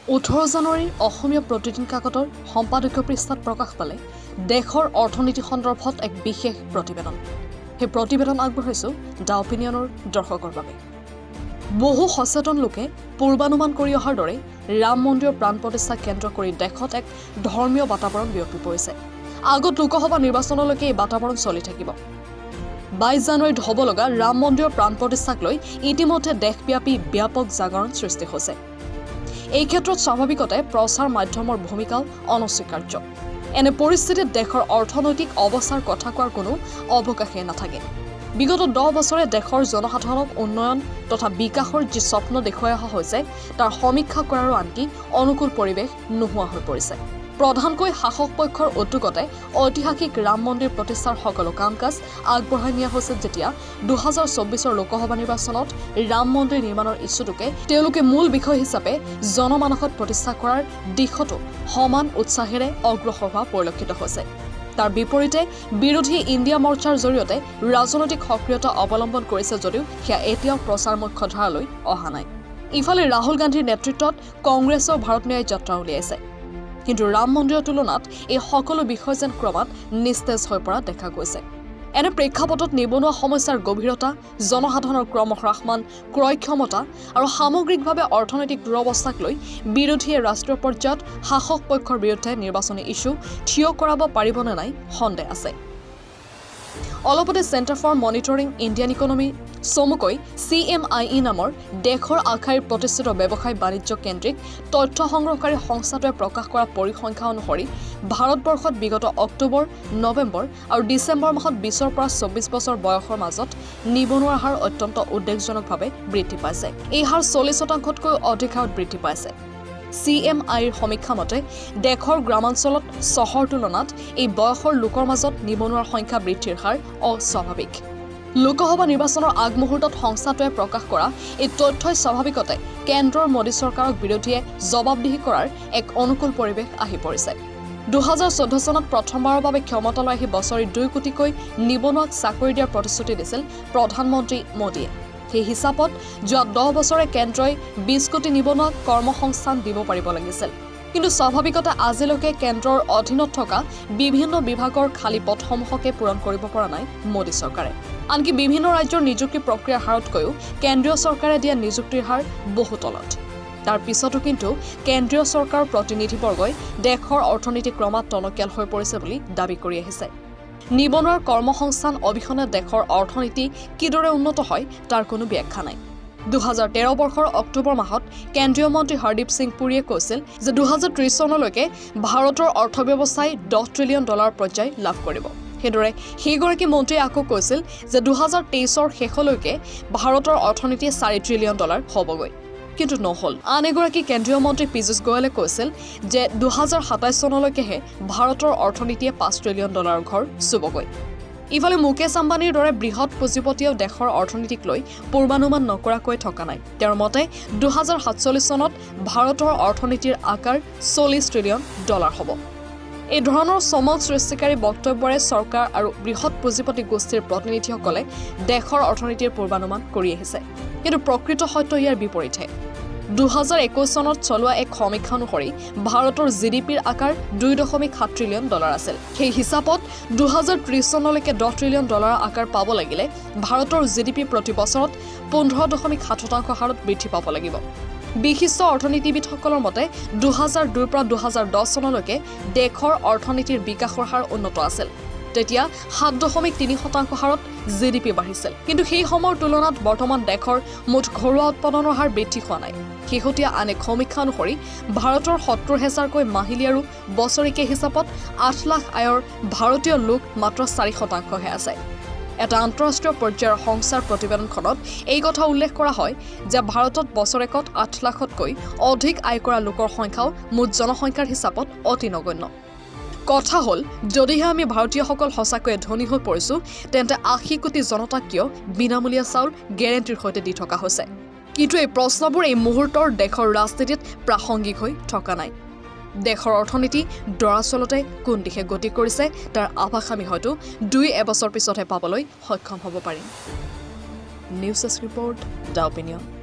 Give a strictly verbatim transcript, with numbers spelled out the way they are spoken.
ওঠৰ জানুৱাৰীৰ অসমীয়া প্ৰতিদিন কাকতৰ সম্পাদকীয় পৃষ্ঠাত প্ৰকাশ পালে দেশৰ অৰ্থনীতি সন্দৰ্ভত এক বিশেষ প্ৰতিবেদন। সেই প্ৰতিবেদন আগবঢ়াইছো দ্য অপিনিয়নৰ দৰ্শকৰ বাবে। বহু সচেতন লোকে পূৰ্বানুমান কৰি অহাৰ দৰে ৰাম মন্দিৰৰ প্ৰাণ প্ৰতিষ্ঠা কেন্দ্ৰ কৰি দেশত এক ধৰ্মীয় বাতাবৰণ বিয়পি পৰিছে। আগত লোকসভা নিৰ্বাচনলৈকে এই বাতাবৰণ চলি থাকিব। বাইছ জানুৱাৰীত হ'ব লগা ৰাম মন্দিৰৰ প্ৰাণ প্ৰতিষ্ঠাক লৈ ইতিমধ্যে দেশব্যাপী ব্যাপক জাগৰণ সৃষ্টি হৈছে। এই ক্ষেত্ৰত স্বাভাৱিকতে প্ৰচাৰ মাধ্যমৰ ভূমিকাও অনস্বীকাৰ্য। এনে পৰিস্থিতিত দেশৰ অৰ্থনৈতিক অৱস্থাৰ কথা কোৱাৰ কোনো অৱকাশেই নাথাকে। বিগত দহ বছৰে দেশৰ জনসাধাৰণক উন্নয়ন তথা বিকাশৰ যি স্বপ্ন দেখুৱাই অহা হৈছে তাৰ সমীক্ষা কৰাৰো আনকি অনুকূল পৰিৱেশ নোহোৱা হৈ পৰিছে। প্ৰধানকৈ শাসক পক্ষৰ উদ্যোগতে ঐতিহাসিক ৰাম মন্দিৰ প্ৰতিষ্ঠাৰ সকলো কাম কাজ আগবঢ়াই নিয়া হৈছে, যেতিয়া দুহেজাৰ চৌব্বিছৰ লোকসভা নিৰ্বাচনত ৰাম মন্দিৰ নিৰ্মাণৰ ইচ্ছুটোকে তেওঁলোকে মূল বিষয় হিচাপে জনমানসত প্ৰতিষ্ঠা কৰাৰ দিশতো সমান উৎসাহেৰে অগ্ৰসৰ হোৱা পৰিলক্ষিত হৈছে। তাৰ বিপৰীতে বিৰোধী ইণ্ডিয়া মৰ্চাৰ জৰিয়তে ৰাজনৈতিক সক্ৰিয়তা অৱলম্বন কৰিছে যদিও সেয়া এতিয়াও প্ৰচাৰ মুখ্য ধাৰালৈ অহা নাই। ইফালে ৰাহুল গান্ধীৰ নেতৃত্বত কংগ্ৰেছেও ভাৰত ন্যায় যাত্ৰা উলিয়াইছে। কিন্তু ৰাম মন্দিৰৰ তুলনাত এই সকলো বিষয় যেন ক্ৰমাৎ নিস্তেজ হৈ পৰা দেখা গৈছে। এনে প্ৰেক্ষাপটত নিবনুৱা সমস্যাৰ গভীৰতা, জনসাধাৰণৰ ক্ৰমহ্ৰাসমান ক্ৰয় ক্ষমতা আৰু সামগ্ৰিকভাৱে অৰ্থনৈতিক দুৰৱস্থাক লৈ বিৰোধীয়ে ৰাষ্ট্ৰীয় পৰ্যায়ত শাসক পক্ষৰ বিৰুদ্ধে নিৰ্বাচনী ইছ্যু থিয় কৰাব পাৰিবনে নাই সন্দেহ আছে। অলপতে centre for monitoring Indian economy চমুকৈ চি এম আই ই নামৰ দেশৰ আগশাৰীৰ প্ৰতিষ্ঠিত ব্যৱসায় বাণিজ্য কেন্দ্ৰিক তথ্য সংগ্ৰহকাৰী সংস্থাটোৱে প্ৰকাশ কৰা পৰিসংখ্যা অনুসৰি ভাৰতবৰ্ষত বিগত অক্টোবৰ, নৱেম্বৰ আৰু ডিচেম্বৰ মাহত বিছৰ পৰা চৌব্বিছ বছৰ বয়সৰ মাজত নিবনুৱাৰ হাৰ অত্যন্ত উদ্বেগজনকভাৱে বৃদ্ধি পাইছে। এই হাৰ চল্লিছ শতাংশতকৈ অধিক হাৰত বৃদ্ধি পাইছে। চি এম আইৰ সমীক্ষা মতে দেশৰ গ্ৰামাঞ্চলত চহৰ তুলনাত এই বয়সৰ লোকৰ মাজত নিবনুৱাৰ সংখ্যা বৃদ্ধিৰ হাৰ অস্বাভাৱিক। লোকসভা নিৰ্বাচনৰ আগমুহূৰ্তত সংস্থাটোৱে প্ৰকাশ কৰা এই তথ্যই স্বাভাৱিকতে কেন্দ্ৰৰ মোদী চৰকাৰক বিৰোধীয়ে জবাবদিহি কৰাৰ এক অনুকূল পৰিৱেশ আহি পৰিছে। দুহেজাৰ চৈধ্য চনত প্ৰথমবাৰৰ বাবে ক্ষমতালৈ আহি বছৰি দুই কোটিকৈ নিবনুৱাক চাকৰি দিয়াৰ প্ৰতিশ্ৰুতি দিছিল প্ৰধানমন্ত্ৰী মোদীয়ে। সেই হিচাপত যোৱা দহ বছৰে কেন্দ্ৰই বিছ কোটি নিবনুৱাক কৰ্মসংস্থান দিব পাৰিব লাগিছিল। কিন্তু স্বাভাৱিকতে আজিলৈকে কেন্দ্ৰৰ অধীনত থকা বিভিন্ন বিভাগৰ খালী পদসমূহকে পূৰণ কৰিব পৰা নাই মোদী চৰকাৰে। আনকি বিভিন্ন ৰাজ্যৰ নিযুক্তি প্ৰক্ৰিয়াৰ হাৰতকৈও কেন্দ্ৰীয় চৰকাৰে দিয়া নিযুক্তিৰ হাৰ বহু তলত। তাৰ পিছতো কিন্তু কেন্দ্ৰীয় চৰকাৰৰ প্ৰতিনিধিবৰ্গই দেশৰ অৰ্থনীতি ক্ৰমাৎ টনকিয়াল হৈ পৰিছে বুলি দাবী কৰি আহিছে। নিবনুৱাৰ কৰ্মসংস্থান অবিহনে দেশৰ অৰ্থনীতি কিদৰে উন্নত হয় তাৰ কোনো ব্যাখ্যা নাই। দুহেজাৰ তেৰ বৰ্ষৰ অক্টোবৰ মাহত কেন্দ্ৰীয় মন্ত্ৰী হৰদীপ সিং পুৰীয়ে কৈছিল যে দুহেজাৰ ত্ৰিছ চনলৈকে ভাৰতৰ অৰ্থব্যৱস্থাই দহ ট্ৰিলিয়ন ডলাৰ পৰ্যায় লাভ কৰিব। সেইদৰে সেইগৰাকী মন্ত্ৰীয়ে আকৌ কৈছিল যে দুহেজাৰ তেইছৰ শেষলৈকে ভাৰতৰ অৰ্থনীতি চাৰি ট্ৰিলিয়ন ডলাৰ হ'বগৈ। কিন্তু নহ'ল। আন এগৰাকী কেন্দ্ৰীয় মন্ত্ৰী পীযুষ গোৱেলে কৈছিল যে দুহেজাৰ সাতাইছ চনলৈকেহে ভাৰতৰ অৰ্থনীতিয়ে পাঁচ ট্ৰিলিয়ন ডলাৰৰ ঘৰ চুবগৈ। ইফালে মুকেশ আম্বানীৰ দৰে বৃহৎ পুঁজিপতিয়েও দেশৰ অৰ্থনীতিক লৈ পূৰ্বানুমান নকৰাকৈ থকা নাই। তেওঁৰ মতে দুহেজাৰ সাতচল্লিছ চনত ভাৰতৰ অৰ্থনীতিৰ আকাৰ চল্লিছ ট্ৰিলিয়ন ডলাৰ হ'ব। এই ধৰণৰ চমক সৃষ্টিকাৰী বক্তব্যৰে চৰকাৰ আৰু বৃহৎ পুঁজিপতি গোষ্ঠীৰ প্ৰতিনিধিসকলে দেশৰ অৰ্থনীতিৰ পূৰ্বানুমান কৰি আহিছে। কিন্তু প্ৰকৃত সত্য ইয়াৰ বিপৰীতে। দুহেজাৰ একৈছ চনত চলোৱা এক সমীক্ষা অনুসৰি ভাৰতৰ জি ডি পিৰ আকাৰ দুই দশমিক সাত ট্ৰিলিয়ন ডলাৰ আছিল। সেই হিচাপত দুহেজাৰ ত্ৰিছ চনলৈকে দহ ট্ৰিলিয়ন ডলাৰৰ আকাৰ পাব লাগিলে ভাৰতৰ জি ডি পি প্ৰতি বছৰত পোন্ধৰ দশমিক সাত শতাংশ হাৰত বৃদ্ধি পাব লাগিব। বিশিষ্ট অৰ্থনীতিবিদসকলৰ মতে দুহেজাৰ দুইৰ পৰা দুহেজাৰ দহ চনলৈকে দেশৰ অৰ্থনীতিৰ বিকাশৰ হাৰ উন্নত আছিল। তেতিয়া সাত দশমিক তিনি শতাংশ হাৰত জি ডি পি বাঢ়িছিল। কিন্তু সেই সময়ৰ তুলনাত বৰ্তমান দেশৰ মুঠ ঘৰুৱা উৎপাদনৰ হাৰ বৃদ্ধি হোৱা নাই। শেহতীয়া আন এক সমীক্ষা অনুসৰি ভাৰতৰ সত্তৰ হেজাৰকৈ মাহিলী আৰু বছৰিকীয়া হিচাপত আঠ লাখ আয়ৰ ভাৰতীয় লোক মাত্ৰ চাৰি শতাংশহে আছে। এটা আন্তঃৰাষ্ট্ৰীয় পৰ্যায়ৰ সংস্থাৰ প্ৰতিবেদনখনত এই কথা উল্লেখ কৰা হয় যে ভাৰতত বছৰেকত আঠ লাখতকৈ অধিক আয় কৰা লোকৰ সংখ্যাও মুঠ জনসংখ্যাৰ হিচাপত অতি নগণ্য। কথা হ'ল, যদিহে আমি ভাৰতীয়সকল সঁচাকৈয়ে ধনী হৈ পৰিছোঁ তেন্তে আশী কোটি জনতাক কিয় বিনামূলীয়া চাউল গেৰেণ্টিৰ সৈতে দি থকা হৈছে? কিন্তু এই প্ৰশ্নবোৰ এই মুহূৰ্তৰ দেশৰ ৰাজনীতিত প্ৰাসংগিক হৈ থকা নাই। দেশৰ অৰ্থনীতি দৰাচলতে কোন দিশে গতি কৰিছে তাৰ আভাস আমি হয়তো দুই এবছৰ পিছতহে পাবলৈ সক্ষম হ'ব পাৰিম। News desk report, the opinion.